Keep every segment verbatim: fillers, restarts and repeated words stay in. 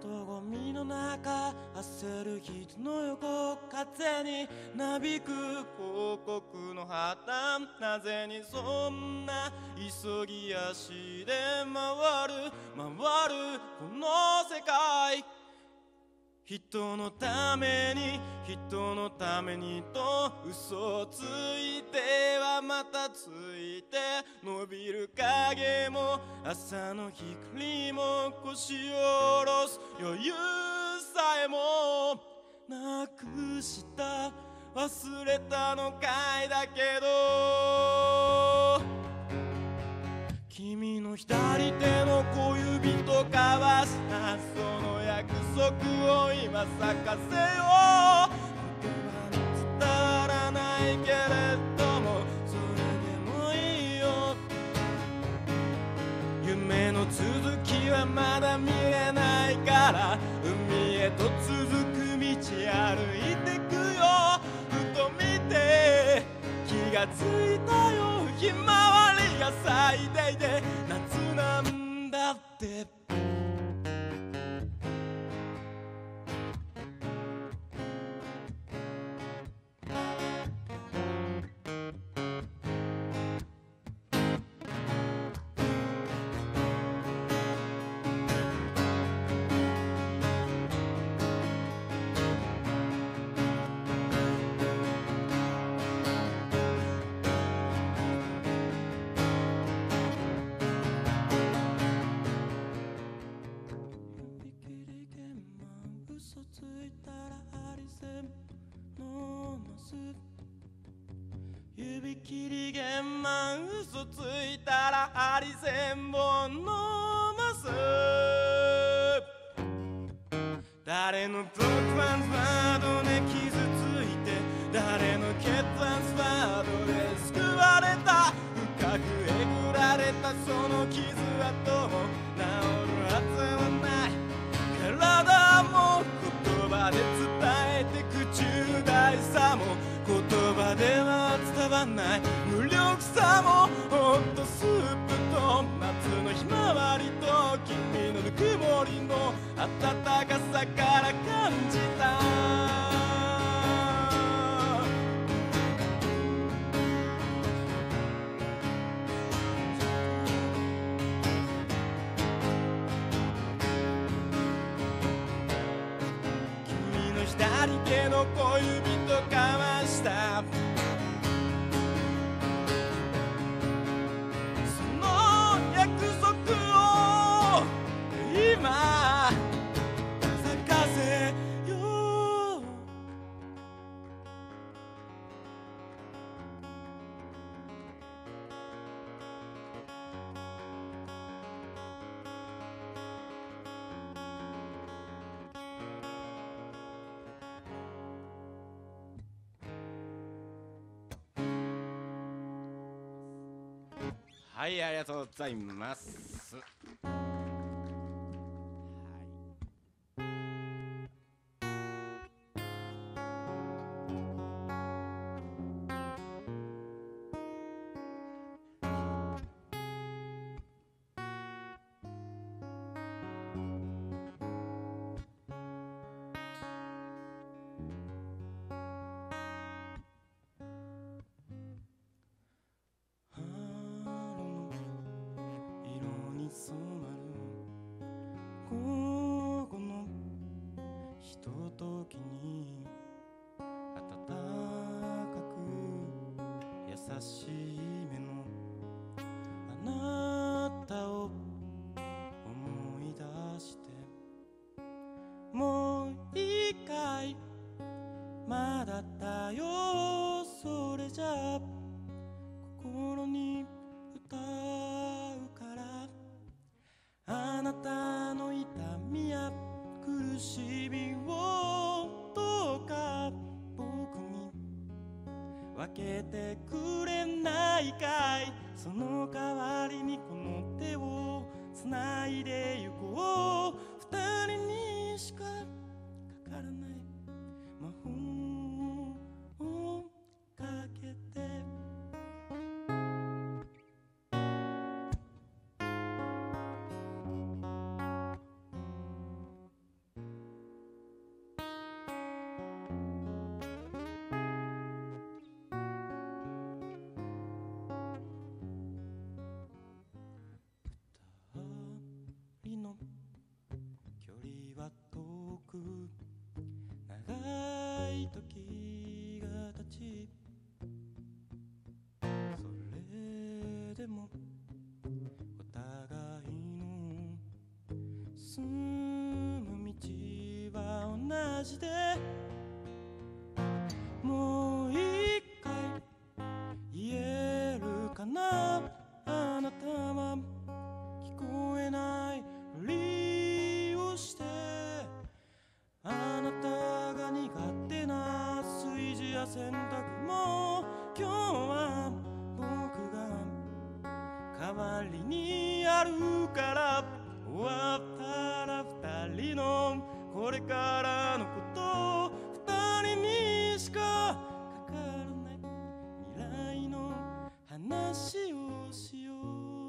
人混みの中焦る人の横風になびく広告の旗、なぜにそんな急ぎ足で回る回るこの世界、人のために人のためにと嘘をついてはまたついて、伸びる影も朝の光も腰を下ろす余裕さえもなくした、忘れたのかいだけど、君の左手の小指と交わしたその約束を今咲かせよう。言葉に伝わらないけれどもそれでもいいよ。夢の続きはまだ見えないから海へと続く道歩いてくよ。ふと見て気がついたよ、ひまわりが咲いていて夏なんだって。嘘ついたらハリセン飲ます指切り玄満、嘘ついたらハリセンを飲ます。誰のプロトランスファードで傷ついて誰の血トランスファードで救われた、深くえぐられたその傷跡も治るはずはない。体も言葉で伝えてく重大さも言葉では伝わんない無力さも、ホットスープと夏のひまわりと君のぬくもりの温かさから感じた。左手の小指と交わしたその約束を今咲かせよう。はい、ありがとうございます。染まる午後のひとときに暖かく優しい目のあなたを思い出して、もう一回まだだよそれじゃ心に歌うから、あなたの痛みや苦しみをどうか僕に分けてくれないかい。その代わりにこの手をつないでゆこう。二人にしかかからない魔法をかけて。 進む道は同じでもう一回言えるかなあなたは聞こえないふりをしてあなたが苦手な炊事や洗濯も今日は僕が代わりにやるから終わったら二人のこれからのこと二人にしかかからない未来の話をしよう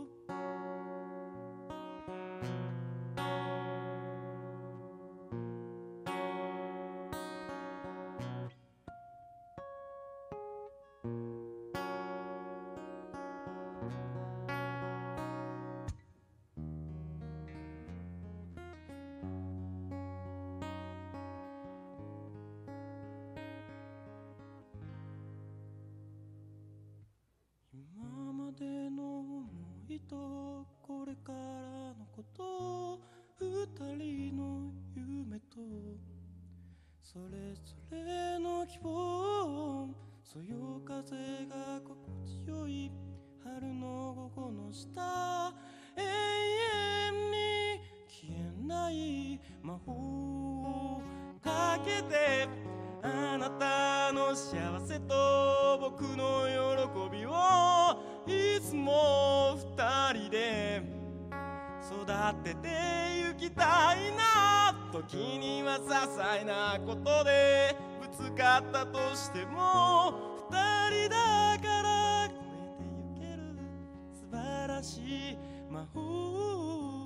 今までの思いとこれからのこと二人の夢とそれぞれの希望そよ風が心地よい春の午後の下永遠に消えない魔法をかけてあなたの幸せと僕の喜びをいつも二人で育ててゆきたいな時には些細なことでぶつかったとしても二人だから超えてゆける素晴らしい魔法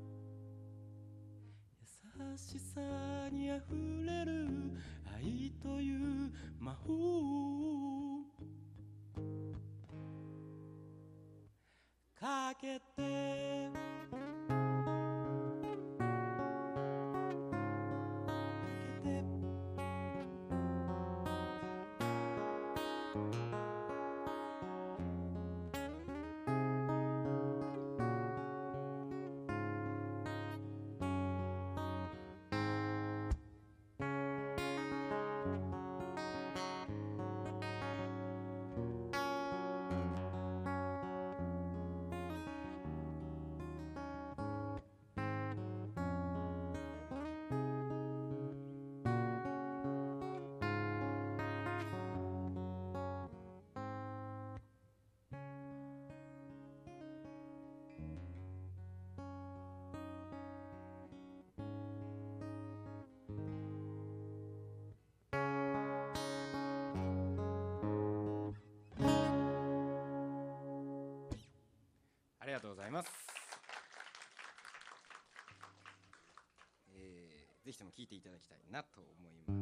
優しさにあふれる愛という魔法かけてありがとうございます。えー、ぜひとも聴いていただきたいなと思います。